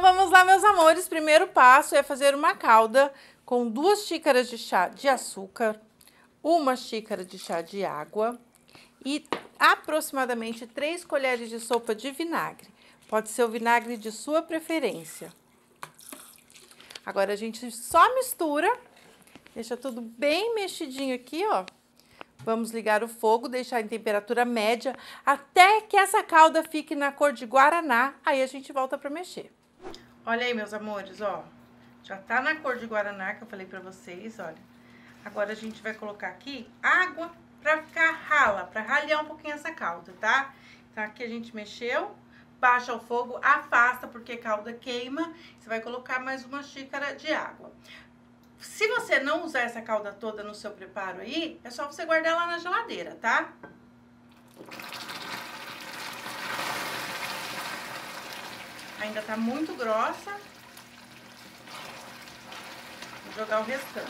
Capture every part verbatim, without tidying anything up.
vamos lá, meus amores. Primeiro passo é fazer uma calda com duas xícaras de chá de açúcar, uma xícara de chá de água e aproximadamente três colheres de sopa de vinagre. Pode ser o vinagre de sua preferência. Agora a gente só mistura, deixa tudo bem mexidinho aqui, ó. Vamos ligar o fogo, deixar em temperatura média até que essa calda fique na cor de guaraná. Aí a gente volta para mexer. Olha aí, meus amores, ó. Já tá na cor de guaraná que eu falei pra vocês, olha. Agora a gente vai colocar aqui água pra ficar rala, pra ralhar um pouquinho essa calda, tá? Então aqui a gente mexeu, baixa o fogo, afasta porque calda queima. Você vai colocar mais uma xícara de água. Se você não usar essa calda toda no seu preparo aí, é só você guardar ela na geladeira, tá? Ainda tá muito grossa. Vou jogar o restante.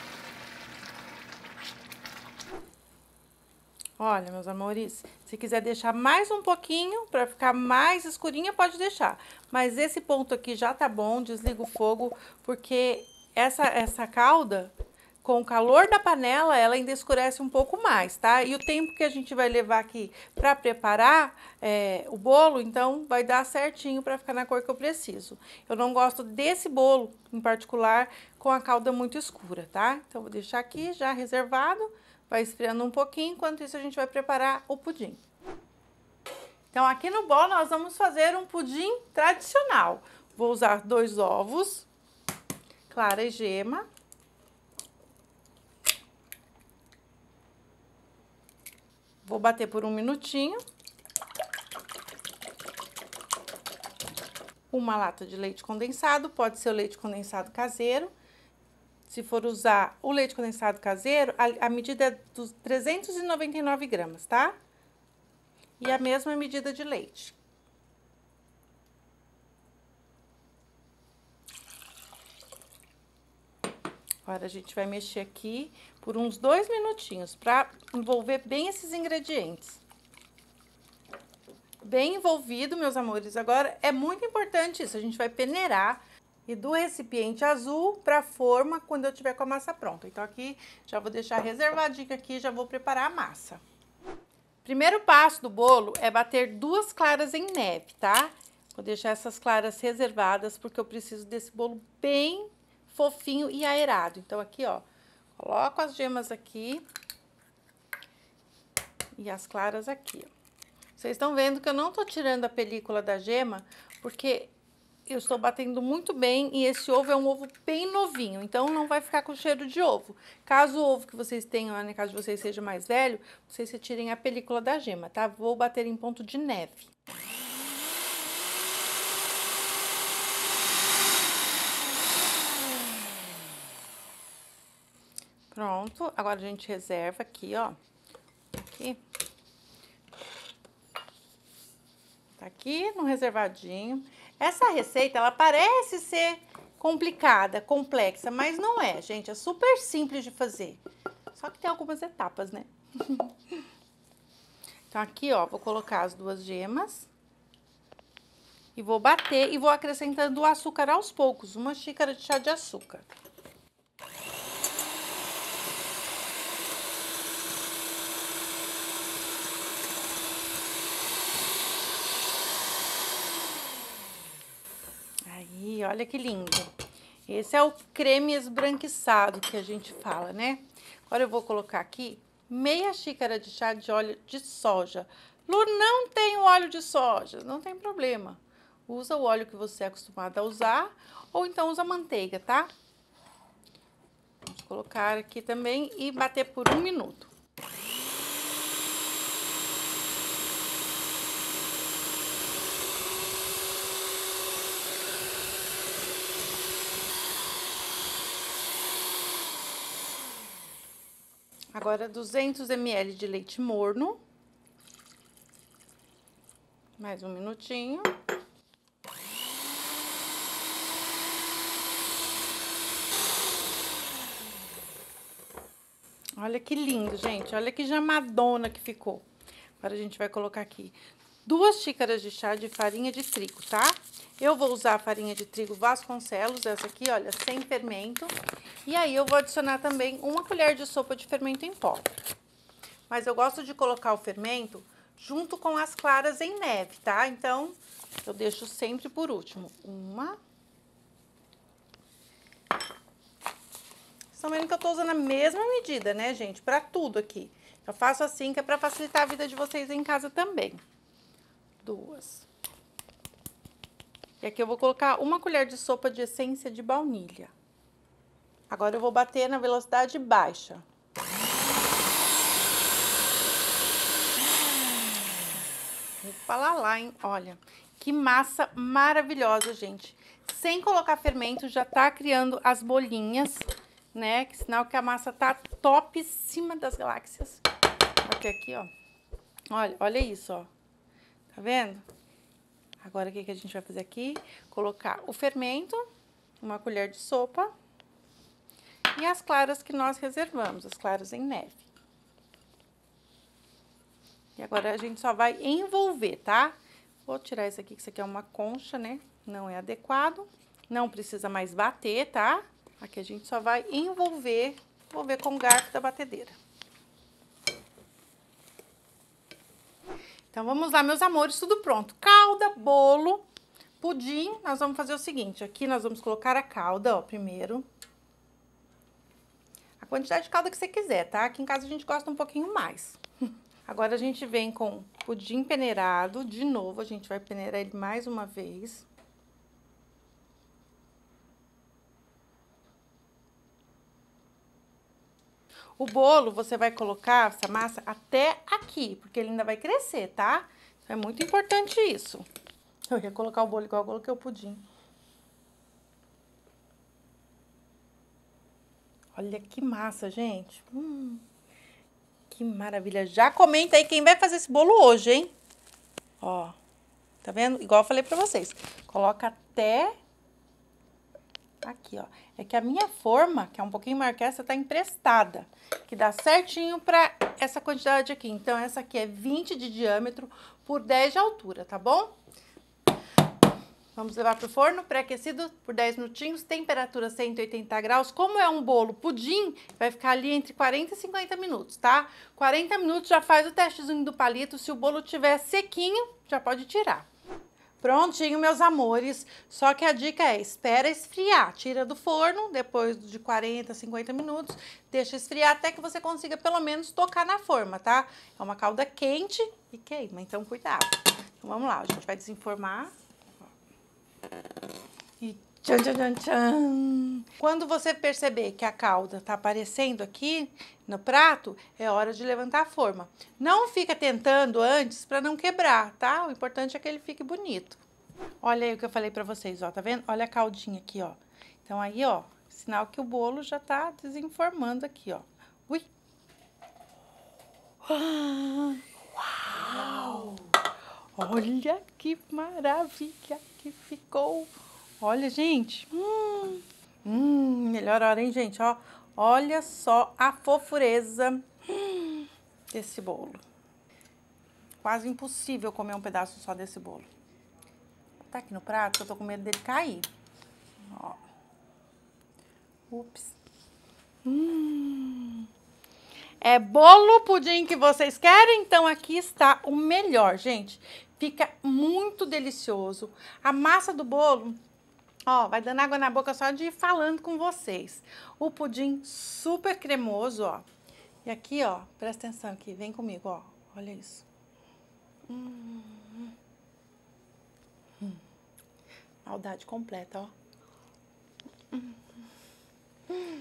Olha, meus amores, se quiser deixar mais um pouquinho para ficar mais escurinha, pode deixar. Mas esse ponto aqui já tá bom, desliga o fogo, porque essa, essa calda, com o calor da panela, ela ainda escurece um pouco mais, tá? E o tempo que a gente vai levar aqui para preparar é, o bolo, então vai dar certinho para ficar na cor que eu preciso. Eu não gosto desse bolo, em particular, com a calda muito escura, tá? Então, vou deixar aqui já reservado, vai esfriando um pouquinho, enquanto isso a gente vai preparar o pudim. Então, aqui no bolo nós vamos fazer um pudim tradicional. Vou usar dois ovos, clara e gema. Vou bater por um minutinho. Uma lata de leite condensado, pode ser o leite condensado caseiro. Se for usar o leite condensado caseiro, a, a medida é dos trezentos e noventa e nove gramas, tá? E a mesma medida de leite. Agora a gente vai mexer aqui por uns dois minutinhos para envolver bem esses ingredientes. Bem envolvido, meus amores. Agora é muito importante isso, a gente vai peneirar e do recipiente azul para a forma quando eu tiver com a massa pronta. Então aqui já vou deixar reservadinho aqui, já vou preparar a massa. Primeiro passo do bolo é bater duas claras em neve, tá? Vou deixar essas claras reservadas porque eu preciso desse bolo bem fofinho e aerado. Então aqui, ó, coloco as gemas aqui e as claras aqui, ó. Vocês estão vendo que eu não tô tirando a película da gema, porque eu estou batendo muito bem e esse ovo é um ovo bem novinho, então não vai ficar com cheiro de ovo. Caso o ovo que vocês tenham, na casa de vocês seja mais velho, vocês retirem a película da gema, tá? Vou bater em ponto de neve. Pronto, agora a gente reserva aqui, ó. Aqui. Tá aqui no reservadinho. Essa receita, ela parece ser complicada, complexa, mas não é, gente. É super simples de fazer. Só que tem algumas etapas, né? Então, aqui, ó, vou colocar as duas gemas. E vou bater e vou acrescentando o açúcar aos poucos. Uma xícara de chá de açúcar. Aí, olha que lindo. Esse é o creme esbranquiçado que a gente fala, né? Agora eu vou colocar aqui meia xícara de chá de óleo de soja. Lu, não tem óleo de soja, não tem problema. Usa o óleo que você é acostumado a usar ou então usa manteiga, tá? Vamos colocar aqui também e bater por um minuto. Agora, duzentos mililitros de leite morno. Mais um minutinho. Olha que lindo, gente. Olha que jamadona que ficou. Agora a gente vai colocar aqui duas xícaras de chá de farinha de trigo, tá? Eu vou usar a farinha de trigo Vasconcelos, essa aqui, olha, sem fermento. E aí eu vou adicionar também uma colher de sopa de fermento em pó. Mas eu gosto de colocar o fermento junto com as claras em neve, tá? Então, eu deixo sempre por último. Uma. Estão vendo que eu tô usando a mesma medida, né, gente? Pra tudo aqui. Eu faço assim, que é pra facilitar a vida de vocês em casa também. Duas. E aqui eu vou colocar uma colher de sopa de essência de baunilha. Agora eu vou bater na velocidade baixa. Vou falar lá, hein? Olha, que massa maravilhosa, gente. Sem colocar fermento, já tá criando as bolinhas, né? Que sinal que a massa tá topíssima das galáxias. Aqui, aqui, ó. Olha, olha isso, ó. Tá vendo? Agora, o que que a gente vai fazer aqui? Colocar o fermento, uma colher de sopa e as claras que nós reservamos, as claras em neve. E agora a gente só vai envolver, tá? Vou tirar isso aqui, que isso aqui é uma concha, né? Não é adequado. Não precisa mais bater, tá? Aqui a gente só vai envolver, envolver com o garfo da batedeira. Então, vamos lá, meus amores, tudo pronto. Calda, bolo, pudim. Nós vamos fazer o seguinte, aqui nós vamos colocar a calda, ó, primeiro. A quantidade de calda que você quiser, tá? Aqui em casa a gente gosta um pouquinho mais. Agora, a gente vem com pudim peneirado. De novo, a gente vai peneirar ele mais uma vez. O bolo, você vai colocar essa massa até aqui, porque ele ainda vai crescer, tá? É muito importante isso. Eu ia colocar o bolo igual eu coloquei o pudim. Olha que massa, gente. Hum, que maravilha. Já comenta aí quem vai fazer esse bolo hoje, hein? Ó, tá vendo? Igual eu falei pra vocês. Coloca até aqui, ó. É que a minha forma, que é um pouquinho maior que essa, tá emprestada. Que dá certinho pra essa quantidade aqui. Então, essa aqui é vinte de diâmetro por dez de altura, tá bom? Vamos levar pro forno pré-aquecido por dez minutinhos, temperatura cento e oitenta graus. Como é um bolo pudim, vai ficar ali entre quarenta e cinquenta minutos, tá? quarenta minutos já faz o testezinho do palito. Se o bolo tiver sequinho, já pode tirar. Prontinho, meus amores. Só que a dica é, espera esfriar. Tira do forno, depois de quarenta, cinquenta minutos, deixa esfriar até que você consiga pelo menos tocar na forma, tá? É uma calda quente e queima, então cuidado. Então vamos lá, a gente vai desenformar. E tchan, tchan, tchan, tchan. Quando você perceber que a calda tá aparecendo aqui no prato, é hora de levantar a forma. Não fica tentando antes para não quebrar, tá? O importante é que ele fique bonito. Olha aí o que eu falei para vocês, ó, tá vendo? Olha a caldinha aqui, ó. Então aí, ó, sinal que o bolo já tá desenformando aqui, ó. Ui! Uau! Olha que maravilha que ficou! Olha, gente, hum, hum, melhor hora, hein, gente, ó. Olha só a fofureza hum, desse bolo. Quase impossível comer um pedaço só desse bolo. Tá aqui no prato, eu tô com medo dele cair. Ó. Ups. Hum. É bolo pudim que vocês querem? Então aqui está o melhor, gente. Fica muito delicioso. A massa do bolo... Ó, vai dando água na boca só de ir falando com vocês. O pudim super cremoso, ó. E aqui, ó, presta atenção aqui, vem comigo, ó. Olha isso. Hum, hum. Maldade completa, ó. Hum, hum,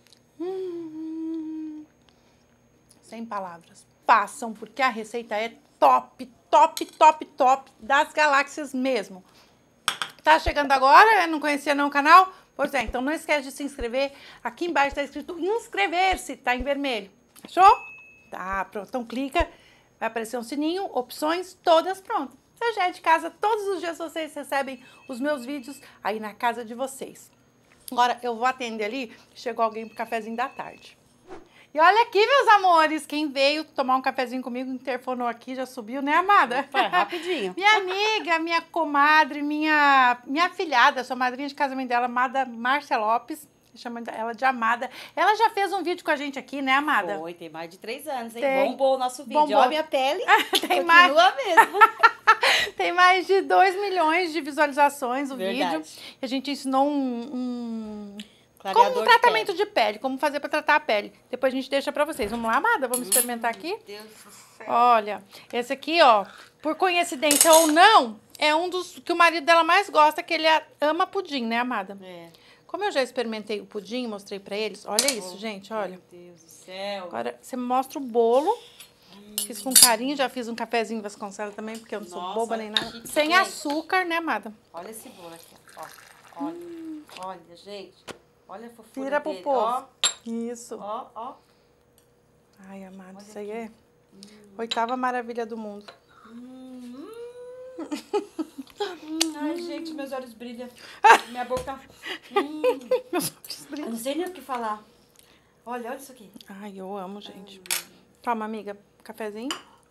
hum. Sem palavras. Façam, porque a receita é top, top, top, top das galáxias mesmo. Tá chegando agora? Não conhecia não o canal? Pois é, então não esquece de se inscrever. Aqui embaixo tá escrito inscrever-se, tá em vermelho. Achou? Tá, pronto. Então clica, vai aparecer um sininho, opções, todas prontas. Você já é de casa, todos os dias vocês recebem os meus vídeos aí na casa de vocês. Agora eu vou atender ali, chegou alguém pro cafezinho da tarde. E olha aqui, meus amores, quem veio tomar um cafezinho comigo, interfonou aqui, já subiu, né, amada? Foi rapidinho. Minha amiga, minha comadre, minha, minha afilhada, sou madrinha de casamento dela, amada Márcia Lopes, chama ela de Amada. Ela já fez um vídeo com a gente aqui, né, Amada? Foi, tem mais de três anos, hein? Tem. Bombou o nosso vídeo. Bombou. Ó, minha pele Tem continua mais. mesmo. Tem mais de dois milhões de visualizações o Verdade. vídeo. A gente ensinou um... um... Clareador Como um de tratamento pele. de pele, como fazer pra tratar a pele. Depois a gente deixa pra vocês. Vamos lá, Amada? Vamos experimentar aqui? Meu Deus do céu. Olha, esse aqui, ó, por coincidência ou não, é um dos que o marido dela mais gosta, que ele ama pudim, né, Amada? É. Como eu já experimentei o pudim, mostrei pra eles, olha isso, Oh, gente, olha. Meu Deus do céu. Agora, você mostra o bolo. Fiz com carinho, já fiz um cafezinho Vasconcelos também, porque eu não sou Nossa, boba nem nada. que Sem delícia. açúcar, né, Amada? Olha esse bolo aqui, ó. Olha, Hum. olha, gente. Olha a fofura Vira pro dele. povo. Isso. Ó, ó, ó. Ai, Amada, Olha isso aí aqui. é oitava maravilha do mundo. Hum, hum. Hum, ai, gente, meus olhos brilham. Minha boca... Hum. Meus olhos Eu brilham. não sei nem o que falar. Olha, olha isso aqui. Ai, eu amo, gente. Toma, amiga, cafezinho.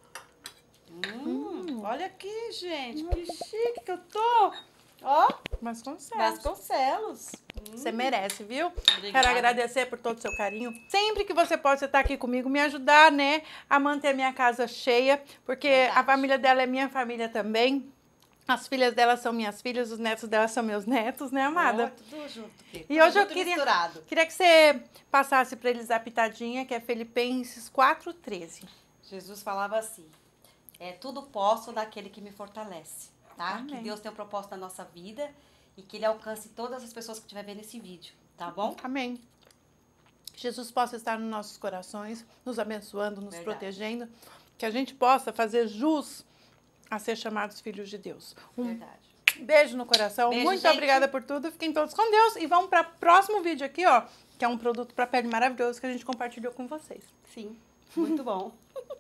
Hum, olha aqui, gente. Que chique que eu tô. Ó, Vasconcelos. Vasconcelos. Você merece, viu? Obrigada. Quero agradecer por todo o seu carinho. Sempre que você pode, você estar aqui comigo, me ajudar, né, a manter minha casa cheia, porque Verdade. a família dela é minha família também. As filhas dela são minhas filhas, os netos dela são meus netos, né, amada? Ó, tudo junto aqui. E Tudo hoje eu junto queria, misturado. queria que você passasse para eles a pitadinha, que é Filipenses quatro, treze. Jesus falava assim, é tudo posso daquele que me fortalece, tá? Amém. Que Deus tem um propósito na nossa vida e que Ele alcance todas as pessoas que estiver vendo esse vídeo, tá bom? Amém. Que Jesus possa estar nos nossos corações, nos abençoando, nos Verdade. protegendo, que a gente possa fazer jus a ser chamados filhos de Deus. Um Verdade. beijo no coração, Beijo, muito gente. obrigada por tudo, fiquem todos com Deus e vamos para o próximo vídeo aqui, ó, que é um produto para pele maravilhoso que a gente compartilhou com vocês. Sim, muito bom.